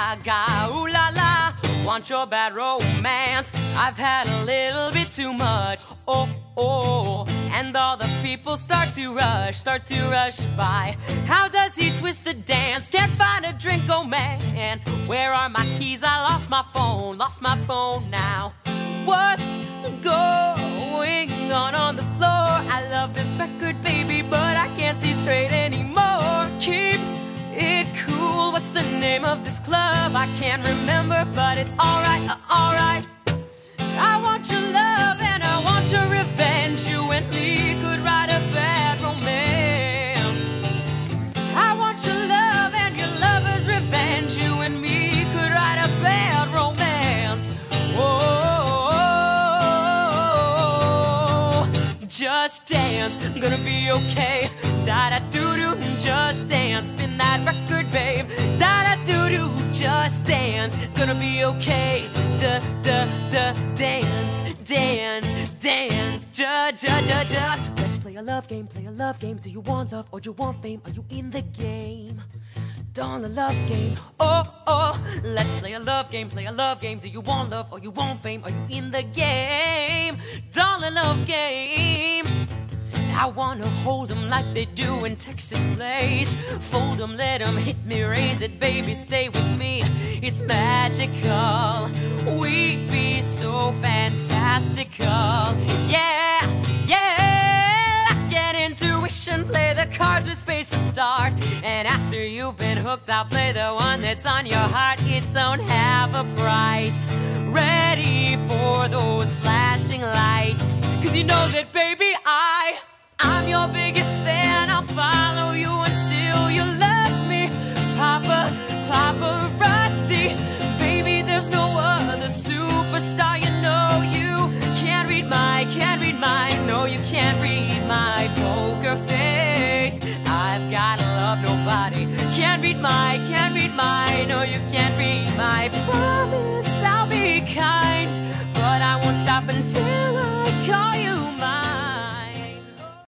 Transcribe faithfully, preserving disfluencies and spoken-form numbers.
Gaga, ooh la la, want your bad romance. I've had a little bit too much, oh, oh. And all the people start to rush, start to rush by. How does he twist the dance? Can't find a drink, oh man. Where are my keys? I lost my phone, lost my phone now. What's going on on the floor? I love this record, baby, but I can't see straight anymore. Keep it cool, what's the name of this club? I can't remember, but it's alright, uh, alright. I want your love and I want your revenge. You and me could write a bad romance. I want your love and your lover's revenge. You and me could write a bad romance. Oh, just dance, gonna be okay. Da-da-doo-doo, just dance. Spin that record, babe. Da-da-doo-doo, just dance. Gonna be okay. Da-da-da, dance, dance, dance. Ju-ju-ju-just. Let's play a love game, play a love game. Do you want love or you want fame? Are you in the game? Done the love game. Oh, oh. Let's play a love game, play a love game. Do you want love or you want fame? Are you in the game? Done the love game. I wanna hold them like they do in Texas Plays. Fold them, let them hit me, raise it, baby, stay with me. It's magical, we'd be so fantastical. Yeah, yeah, get intuition, play the cards with space to start. And after you've been hooked, I'll play the one that's on your heart. It don't have a price. Ready for those flashing lights. Cause you know that, baby, I I'm your biggest fan. I'll follow you until you love me. Papa, paparazzi, baby, there's no other superstar. You know you can't read my, can't read my, no, you can't read my poker face. I've gotta love nobody. Can't read my, can't read my, no, you can't read my promise. I'll